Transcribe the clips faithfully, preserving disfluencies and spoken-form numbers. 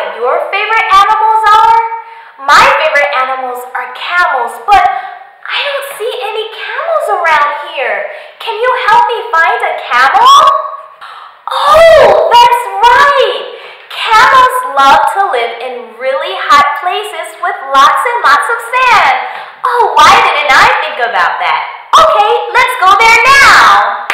what your favorite animals are? My favorite animals are camels, but I don't see any camels around here. Can you help me find a camel? Oh, that's right! Camels love to live in really hot places with lots and lots of sand. Oh, why didn't I think about that? Okay, let's go there now.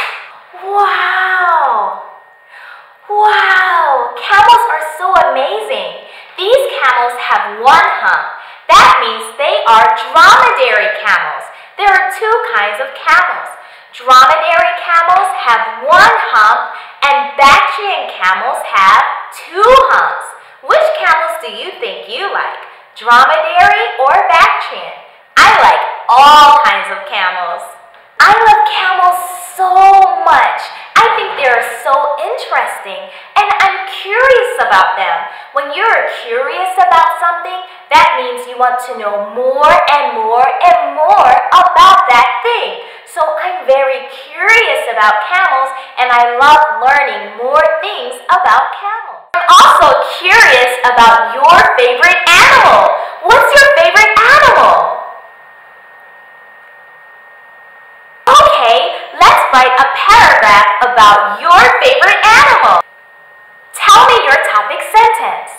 Wow! Wow! Camels are so amazing. These camels have one hump. That means they are dromedary camels. There are two kinds of camels. Dromedary camels have one hump and Bactrian camels have two humps. Which camels do you think you like? Dromedary or Bactrian? I like all kinds of camels. I love camels so much. I think they are so interesting and I'm curious about them. When you're curious about something, that means you want to know more and more and more about that thing. So I'm very curious about camels and I love learning more things about camels. I'm also curious about your favorite animal. What's your favorite animal? Okay, let's write a paragraph about your favorite animal. Tell me your topic sentence.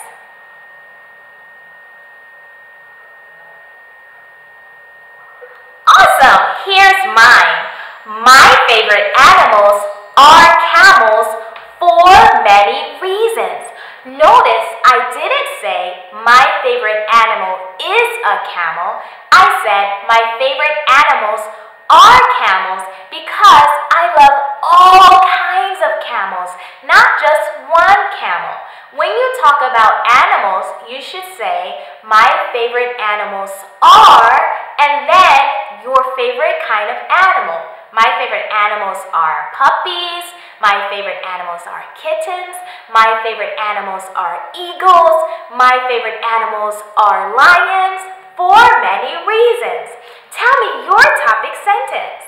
Awesome, here's mine. My favorite animals are camels for many reasons. Notice I didn't say my favorite animal is a camel. I said my favorite animals are camels because I love all kinds of camels, not just one camel. When you talk about animals, you should say my favorite animals are and then your favorite kind of animal. My favorite animals are puppies, my favorite animals are kittens, my favorite animals are eagles, my favorite animals are lions, for many reasons. Tell me your topic sentence.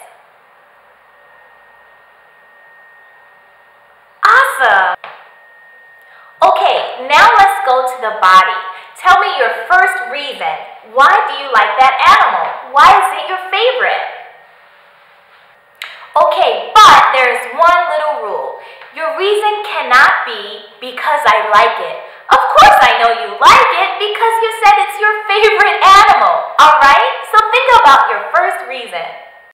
Awesome! Okay, now let's go to the body. Tell me your first reason. Why do you like that animal? Why is it your favorite? Okay, but there is one little rule. Your reason cannot be because I like it. Of course I know you like it because you said it's your favorite animal, alright? So think about your first reason.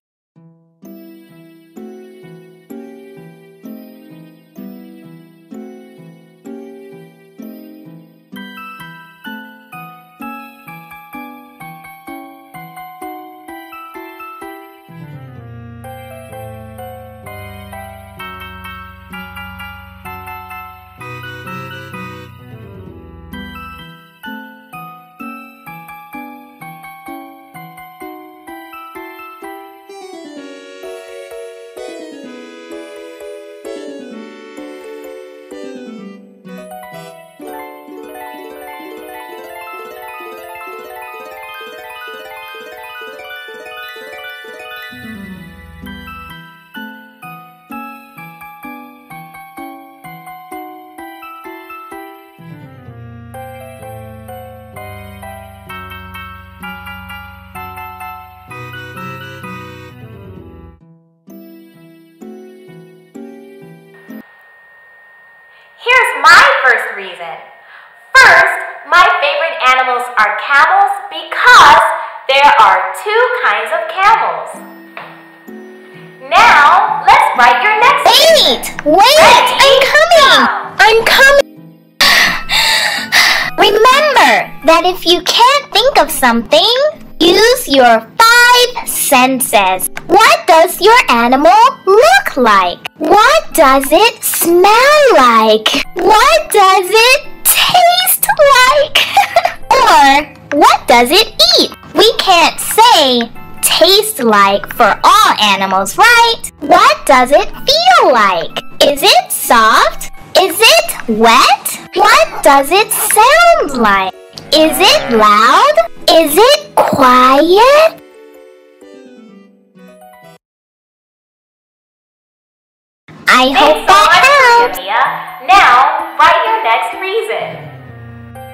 Here's my first reason. First, my favorite animals are camels because there are two kinds of camels. Now, let's write your next Wait! reason. Wait! Ready? I'm coming! Go. I'm coming! Remember that if you can't think of something, use your five senses. What does your animal look like? What does it smell like? What does it taste like? Or what does it eat? We can't say taste like for all animals, right? What does it feel like? Is it soft? Is it wet? What does it sound like? Is it loud? Is it quiet? I Thanks hope so that much, helps. Mia. Now, write your next reason.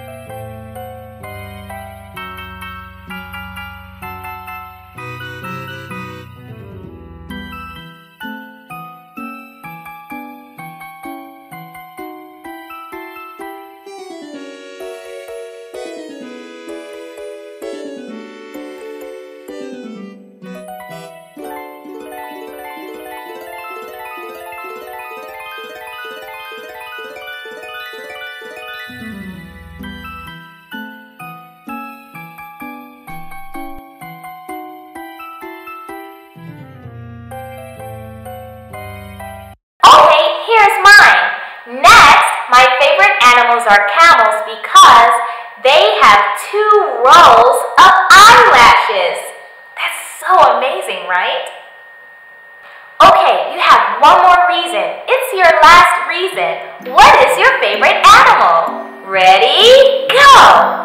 animals are camels because they have two rows of eyelashes. That's so amazing, right? Okay, you have one more reason. It's your last reason. What is your favorite animal? Ready? Go!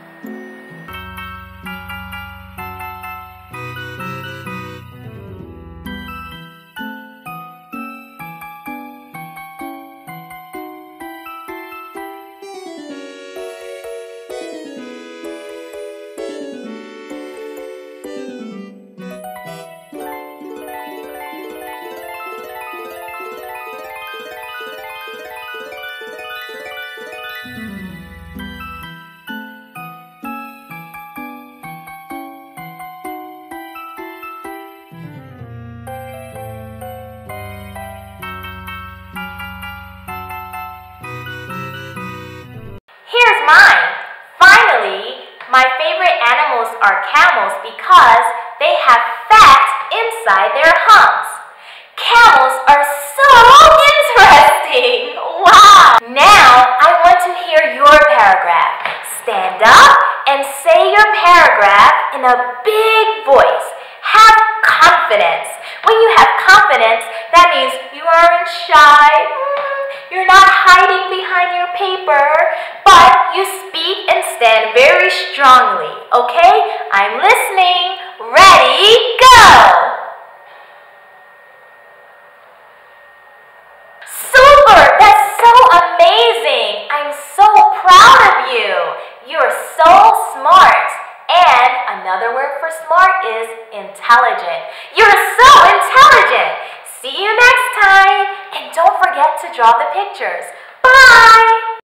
Here's mine. Finally, my favorite animals are camels because they have fat inside their humps. Camels are so interesting! Wow! Now, I want to hear your paragraph. Stand up and say your paragraph in a big voice. Have confidence. When you have confidence, that means you aren't shy. You're not hiding behind your paper, but you speak and stand very strongly, okay? I'm listening. Ready, go! Super! That's so amazing! I'm so proud of you. You're so smart. And another word for smart is intelligent. You're so intelligent. See you next time. And don't forget to draw the pictures. Bye!